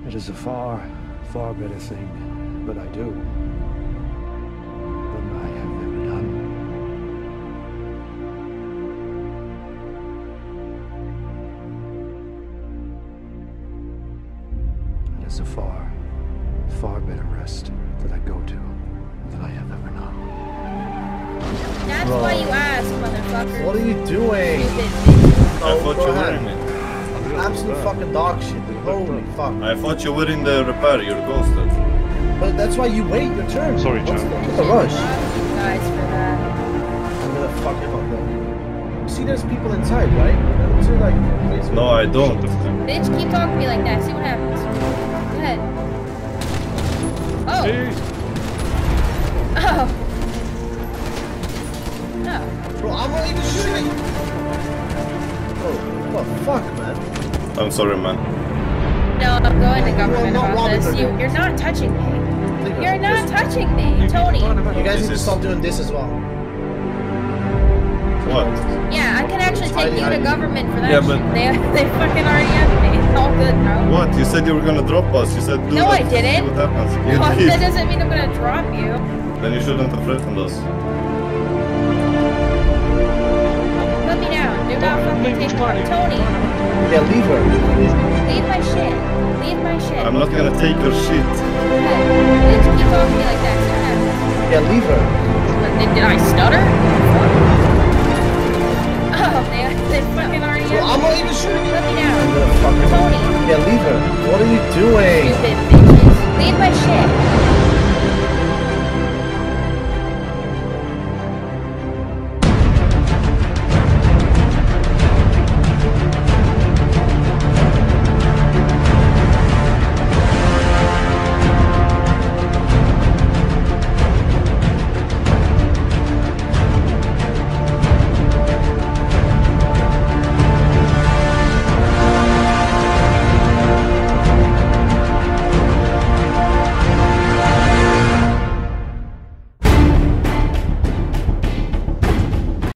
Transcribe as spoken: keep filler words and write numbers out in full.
It is a far, far better thing, but I do. Than I have ever done. It is a far, far better rest that I go to than I have ever known. That's Bro. why you asked, motherfucker. What are you doing? I thought you were in it. Absolute fucking dog shit, dude. Holy fuck. I thought you were in the repair, you're ghosted. But that's why you wait your turn. Sorry, What's John. the, what's the rush? You guys for that. I'm gonna fuck him up though. You see there's people inside, right? They're too, like, crazy. No, I don't. Bitch, keep talking to me like that. See what happens. Go ahead. Oh. Oh. No. Bro, I'm not even shooting. Oh, what the fuck, man? I'm sorry, man. No, I'm going to government not about this. Robin You, Hood. you're not touching me. Think You're of not this. touching me, Tony. You guys This need to is- stop doing this as well. What? Yeah, I can actually take you to government for that Yeah, shit. but- They, they fucking already have me. It's all good, bro. What? You said you were gonna drop us. You said do No, that I to didn't. see what happens. You No, that did. doesn't mean I'm gonna drop you. Then you shouldn't have threatened us. Put me down. Do not fucking take me. Tony, Yeah, leave her. leave my shit. Leave my shit. I'm not gonna take your shit. Bitch, keep talking to me like that. See what happens. Yeah, leave her. Did, did I stutter? Oh, they, they fucking already Bro, have I'm me. not even shooting you. Put me I'm down. gonna fuck him up. Tony. Yeah, leave her. What are you doing?